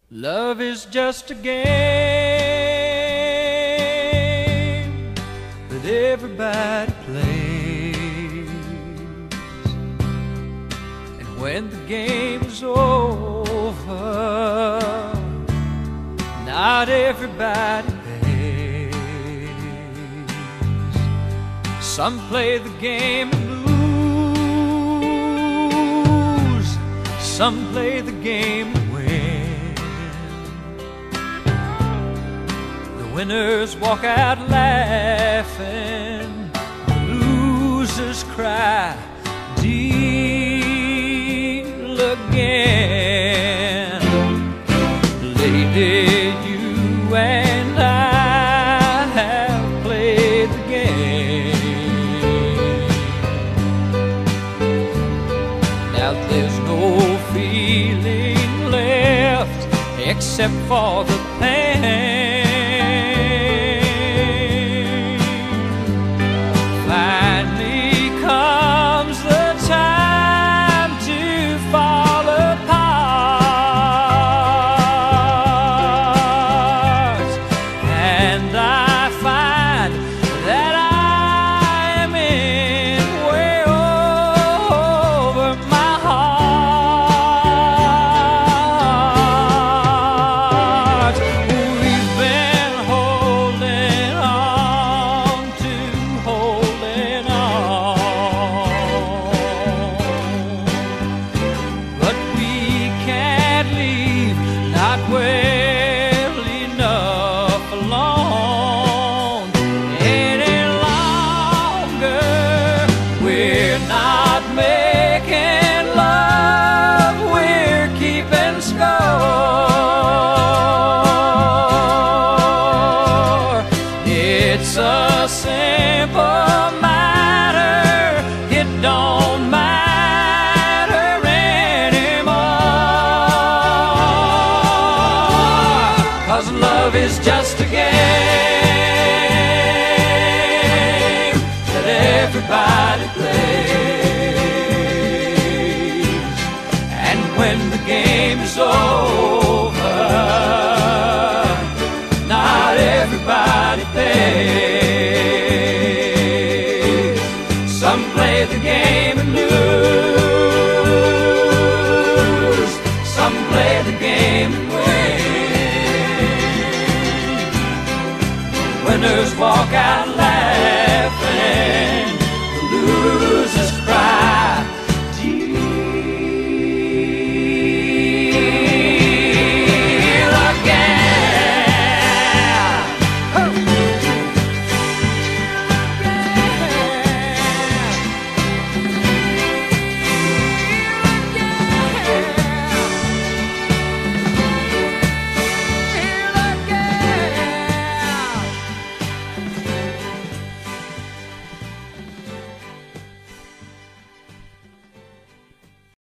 Love is just a game that everybody plays, and when the game is over, not everybody pays. Some play the game and lose, some play the game and win. Winners walk out laughing, losers cry, deal again. Lady, you and I have played the game. Now there's no feeling left except for the pain. Well enough alone any longer. We're not making love, we're keeping score. It's a simple matter, it don't matter. Love is just a game that everybody plays, and when the game is over, not everybody pays. Some play the game and lose, some play the game and win. Winners walk out loud.